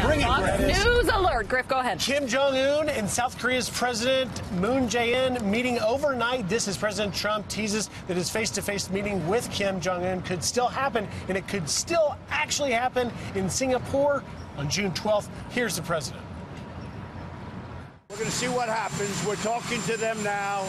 now. Bring it, Fox Griff. News alert. Griff, go ahead. Kim Jong-un and South Korea's President Moon Jae-in meeting overnight. This is President Trump teases that his face-to-face meeting with Kim Jong-un could still happen, and it could still actually happen in Singapore on June 12th. Here's the president. We're going to see what happens. We're talking to them now.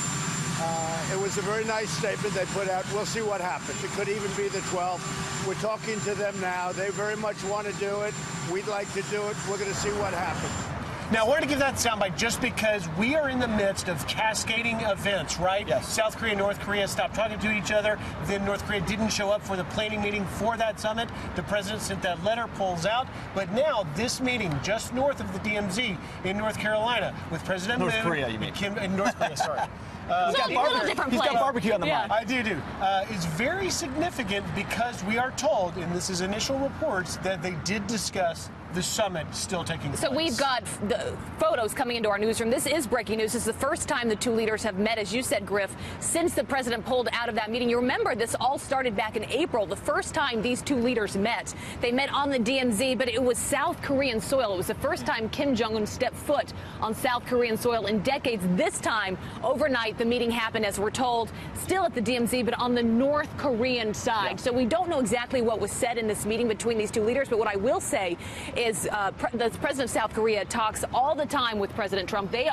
It was a very nice statement they put out. We'll see what happens. It could even be the 12th. We're talking to them now. They very much want to do it. We'd like to do it. We're going to see what happens. Now, we're going to give that soundbite just because we are in the midst of cascading events, right? Yes. South Korea and North Korea stopped talking to each other. Then North Korea didn't show up for the planning meeting for that summit. The president sent that letter, pulls out. But now this meeting just north of the DMZ in North Carolina with President Moon. North Korea, you mean? In North Korea, sorry. He's got barbecue on the mind. I do. It's very significant because we are told, and this is initial reports, that they did discuss the summit still taking place. So we've got the photos coming into our newsroom. This is breaking news. This is the first time the two leaders have met, as you said, Griff, since the president pulled out of that meeting. You remember this all started back in April, the first time these two leaders met. They met on the DMZ, but it was South Korean soil. It was the first time Kim Jong-un stepped foot on South Korean soil in decades. This time, overnight, the meeting happened, as we're told, still at the DMZ, but on the North Korean side. Yeah. So we don't know exactly what was said in this meeting between these two leaders, but what I will say is the president of South Korea talks all the time with President Trump. They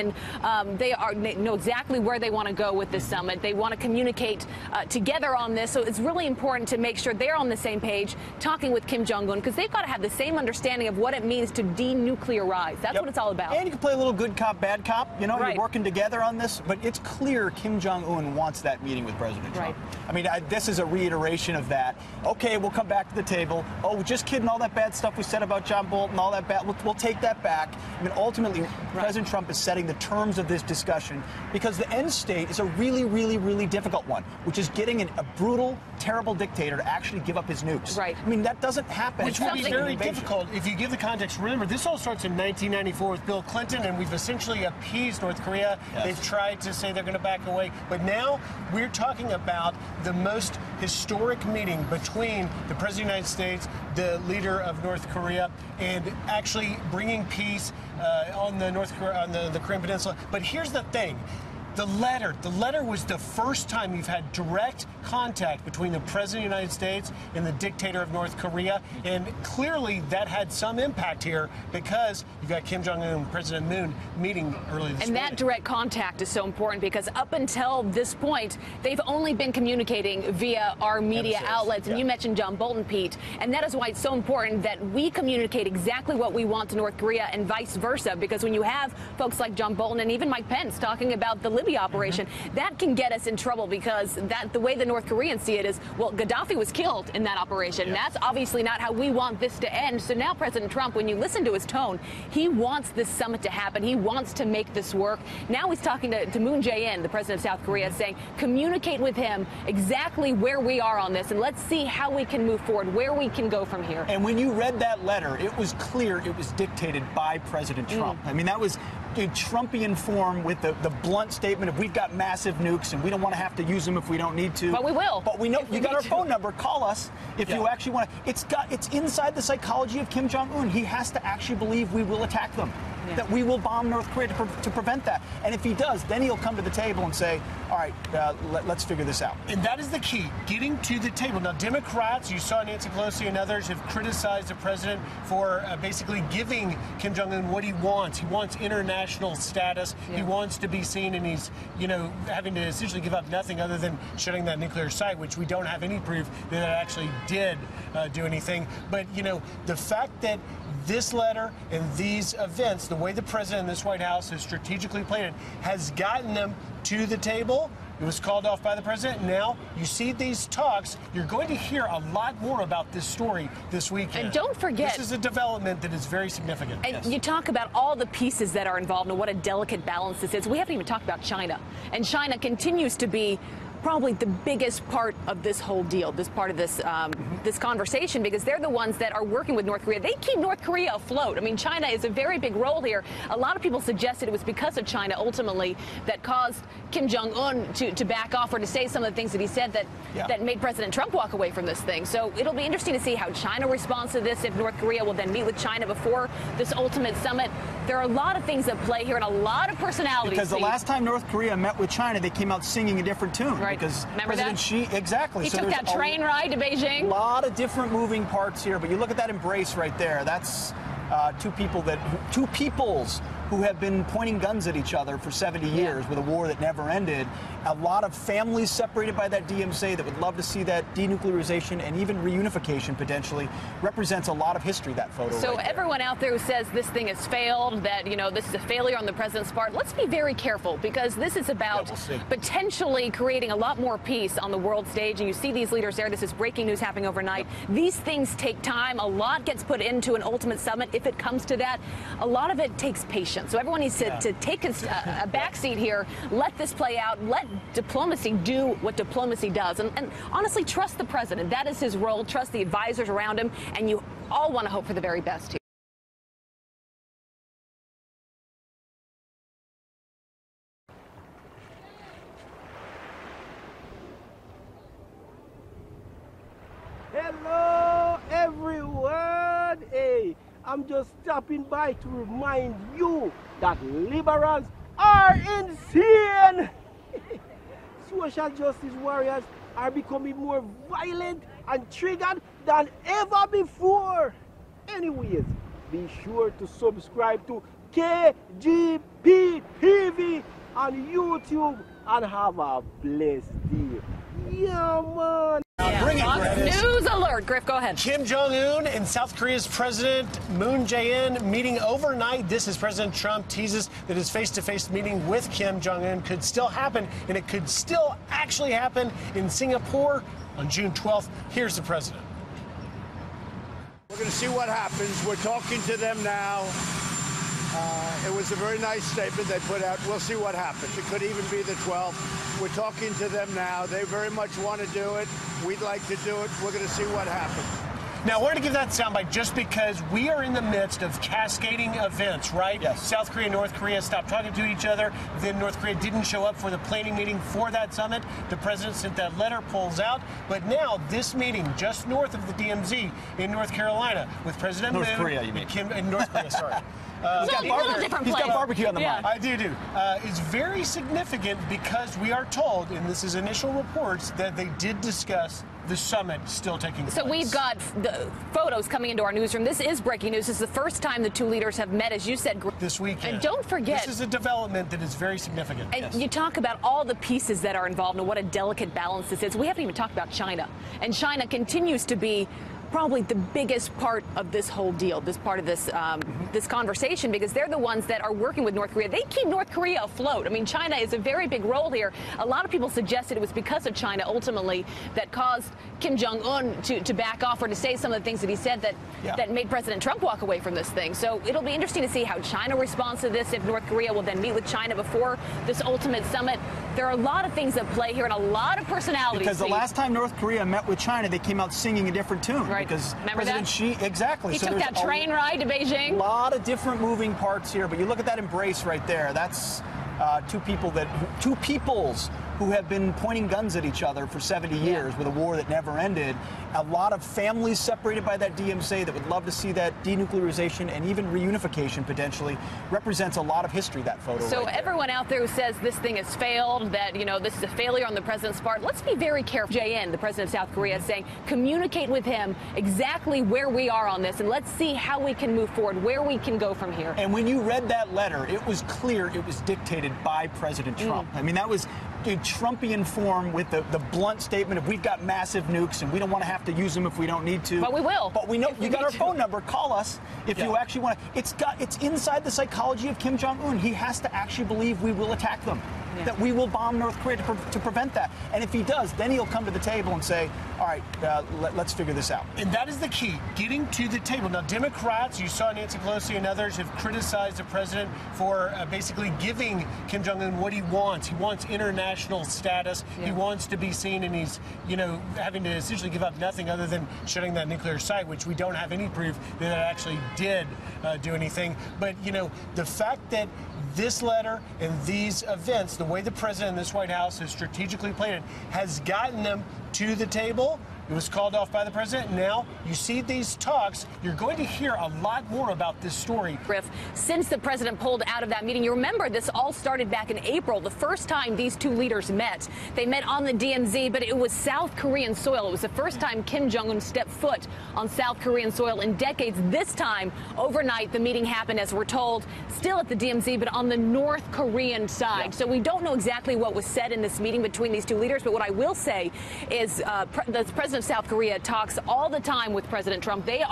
know exactly where they want to go with this summit. They want to communicate together on this. So it's really important to make sure they're on the same page, talking with Kim Jong-un, because they've got to have the same understanding of what it means to denuclearize. That's what it's all about. And you can play a little good cop, bad cop. You know, right. You're working together on this, but it's clear Kim Jong-un wants that meeting with President Trump. Right. I mean, this is a reiteration of that. Okay, we'll come back to the table. Oh, just kidding, all that bad stuff we said about John Bolton, all that bad, we'll take that back. I mean, ultimately, President Trump is setting the terms of this discussion because the end state is a really, really, really difficult one, which is getting a brutal, terrible dictator to actually give up his nukes. Right. I mean, that doesn't happen. Which will be very difficult if you give the context. Remember, this all starts in 1994 with Bill Clinton, and we've essentially appeased North Korea. Yes. They've tried to say they're going to back away. But now we're talking about the most historic meeting between the President of the United States, the leader of North Korea, and actually bringing peace on the Korean Peninsula. But here's the thing. The letter was the first time you've had direct contact between the President of the United States and the dictator of North Korea. And clearly that had some impact here because you've got Kim Jong-un and President Moon meeting early this week. And that direct contact is so important because up until this point, they've only been communicating via our media outlets. And you mentioned John Bolton, Pete. And that is why it's so important that we communicate exactly what we want to North Korea and vice versa. Because when you have folks like John Bolton and even Mike Pence talking about the Libya operation, that can get us in trouble because the way the North Koreans see it is, well, Gaddafi was killed in that operation. Yeah. That's obviously not how we want this to end. So now President Trump, when you listen to his tone, he wants this summit to happen. He wants to make this work. Now he's talking to Moon Jae-in, the president of South Korea, saying, communicate with him exactly where we are on this, and let's see how we can move forward, where we can go from here. And when you read that letter, it was clear it was dictated by President Trump. I mean, that was in Trumpian form with the blunt statement of we've got massive nukes and we don't want to have to use them if we don't need to. But we will. But we know you got our phone number. Call us if you actually want to. It's inside the psychology of Kim Jong-un. He has to actually believe we will attack them. Yeah. That we will bomb North Korea to prevent that. And if he does, then he'll come to the table and say, all right, let's figure this out. And that is the key, getting to the table. Now, Democrats, you saw Nancy Pelosi and others have criticized the president for basically giving Kim Jong-un what he wants. He wants international status. Yeah. He wants to be seen, and he's, having to essentially give up nothing other than shutting that nuclear site, which we don't have any proof that it actually did do anything. But, the fact that this letter and these events, the way the president and this White House has strategically played it, has gotten them to the table. It was called off by the president. Now you see these talks. You're going to hear a lot more about this story this weekend. And don't forget, this is a development that is very significant. And you talk about all the pieces that are involved and what a delicate balance this is. We haven't even talked about China. And China continues to be probably the biggest part of this whole deal, this part of this this conversation, because they're the ones that are working with North Korea. They keep North Korea afloat. I mean, China is a very big role here. A lot of people suggested it was because of China ultimately that caused Kim Jong-un to back off or to say some of the things that he said that made President Trump walk away from this thing. So it'll be interesting to see how China responds to this, if North Korea will then meet with China before this ultimate summit. There are a lot of things at play here and a lot of personalities. Because the last time North Korea met with China, they came out singing a different tune. Right. Because Remember President that? Xi, exactly. He took that train ride to Beijing. A lot of different moving parts here, but you look at that embrace right there. That's two peoples who have been pointing guns at each other for 70 years with a war that never ended. A lot of families separated by that DMZ that would love to see that denuclearization and even reunification potentially represents a lot of history, that photo. So right everyone out there who says this thing has failed, that, you know, this is a failure on the president's part, let's be very careful, because this is about potentially creating a lot more peace on the world stage. And you see these leaders there. This is breaking news happening overnight. These things take time. A lot gets put into an ultimate summit. If it comes to that, a lot of it takes patience. So everyone needs to take a backseat here, let this play out, let diplomacy do what diplomacy does. And honestly, trust the president. That is his role. Trust the advisors around him. And you all want to hope for the very best here. Hello, everyone. Hey, I'm just stopping by to remind you that liberals are insane. Social justice warriors are becoming more violent and triggered than ever before. Anyways, be sure to subscribe to KGP TV on YouTube and have a blessed day. Yeah, man. Bring it, Griff. News alert. Griff, go ahead. Kim Jong-un and South Korea's President Moon Jae-in meeting overnight. This is President Trump teases that his face-to-face meeting with Kim Jong-un could still happen, and it could still actually happen in Singapore on June 12th. Here's the president. We're going to see what happens. We're talking to them now. It was a very nice statement they put out. We'll see what happens. It could even be the 12th. We're talking to them now. They very much want to do it. We'd like to do it. We're going to see what happens. Now, we're going to give that soundbite just because we are in the midst of cascading events, right? Yes. South Korea and North Korea stopped talking to each other. Then North Korea didn't show up for the planning meeting for that summit. The president sent that letter, pulls out. But now, this meeting just north of the DMZ in North Carolina with President Moon. North Korea, you mean? Kim, in North Korea, sorry. He's got barbecue on the mind. I do. It's very significant because we are told, and this is initial reports, that they did discuss the summit still taking place. So we've got the photos coming into our newsroom. This is breaking news. This is the first time the two leaders have met, as you said, this weekend. And don't forget, this is a development that is very significant. And you talk about all the pieces that are involved and what a delicate balance this is. We haven't even talked about China. And China continues to be probably the biggest part of this whole deal, this part of this this conversation, because they're the ones that are working with North Korea. They keep North Korea afloat. I mean, China is a very big role here. A lot of people suggested it was because of China ultimately that caused Kim Jong-un to back off or to say some of the things that he said that made President Trump walk away from this thing. So it'll be interesting to see how China responds to this, if North Korea will then meet with China before this ultimate summit. There are a lot of things at play here and a lot of personalities. Because the last time North Korea met with China, they came out singing a different tune. Right. Because Remember President Xi, exactly. He took that train ride to Beijing. A lot of different moving parts here, but you look at that embrace right there. That's two peoples who have been pointing guns at each other for 70 years with a war that never ended. A lot of families separated by that DMZ that would love to see that denuclearization and even reunification potentially represents a lot of history, that photo. So right everyone out there who says this thing has failed, that, you know, this is a failure on the president's part, let's be very careful. Jae-in, the president of South Korea, is saying communicate with him exactly where we are on this, and let's see how we can move forward, where we can go from here. And when you read that letter, it was clear it was dictated by President Trump. I mean, that was in Trumpian form with the blunt statement of we've got massive nukes and we don't want to have to use them if we don't need to. But we will. But we know you got our phone number. Call us If you actually want to, it's inside the psychology of Kim Jong-un. He has to actually believe we will attack them, that we will bomb North Korea to prevent that. And if he does, then he'll come to the table and say, all right, let's figure this out. And that is the key, getting to the table. Now, Democrats, you saw Nancy Pelosi and others have criticized the president for basically giving Kim Jong-un what he wants. He wants international status. He wants to be seen, and he's, having to essentially give up nothing other than shutting that nuclear site, which we don't have any proof that it actually did do anything. But, the fact that this letter and these events, the way the president and this White House has strategically played it, has gotten them to the table. It was called off by the president. Now you see these talks. You're going to hear a lot more about this story. Griff, since the president pulled out of that meeting, you remember this all started back in April. The first time these two leaders met, they met on the DMZ, but it was South Korean soil. It was the first time Kim Jong-un stepped foot on South Korean soil in decades. This time, overnight, the meeting happened, as we're told, still at the DMZ, but on the North Korean side. So we don't know exactly what was said in this meeting between these two leaders, but what I will say is the president of South Korea talks all the time with President Trump. They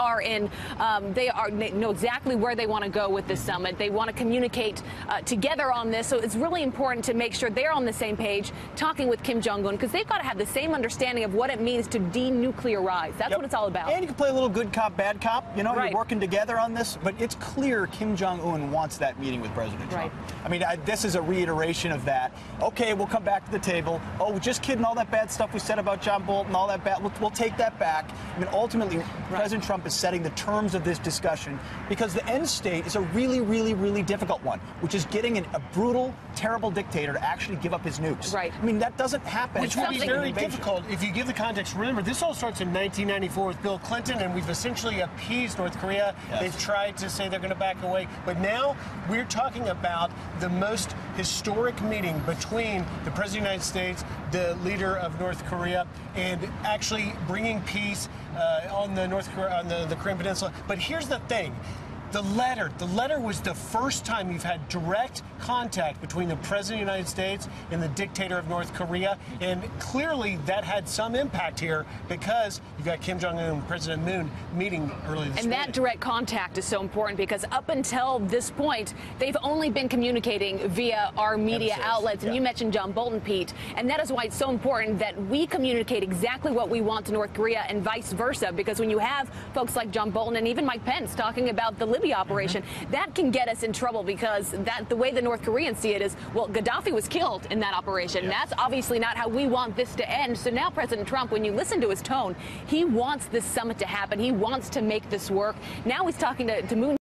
know exactly where they want to go with this summit. They want to communicate together on this. So it's really important to make sure they're on the same page, talking with Kim Jong-un, because they've got to have the same understanding of what it means to denuclearize. That's what it's all about. And you can play a little good cop, bad cop. You're working together on this, but it's clear Kim Jong-un wants that meeting with President Trump. I mean, this is a reiteration of that. Okay, we'll come back to the table. Oh, just kidding. All that bad stuff we said about John Bolton, all that bad. We'll take that back. I mean, ultimately, President Trump is setting the terms of this discussion because the end state is a really, really, really difficult one, which is getting a brutal, terrible dictator to actually give up his nukes. I mean, that doesn't happen. Which would be very difficult if you give the context. Remember, this all starts in 1994 with Bill Clinton, and we've essentially appeased North Korea. They've tried to say they're going to back away. But now we're talking about the most historic meeting between the President of the United States, the leader of North Korea, and actually bringing peace on the Korean Peninsula. But here's the thing. The letter was the first time you've had direct contact between the President of the United States and the dictator of North Korea. And clearly that had some impact here because you've got Kim Jong-un and President Moon meeting earlier this week. And that direct contact is so important because up until this point, they've only been communicating via our media outlets. And you mentioned John Bolton, Pete. And that is why it's so important that we communicate exactly what we want to North Korea and vice versa. Because when you have folks like John Bolton and even Mike Pence talking about the Libya operation, that can get us in trouble because the way the North Koreans see it is, well, Gaddafi was killed in that operation. That's obviously not how we want this to end. So now President Trump, when you listen to his tone, he wants this summit to happen. He wants to make this work. Now he's talking to Moon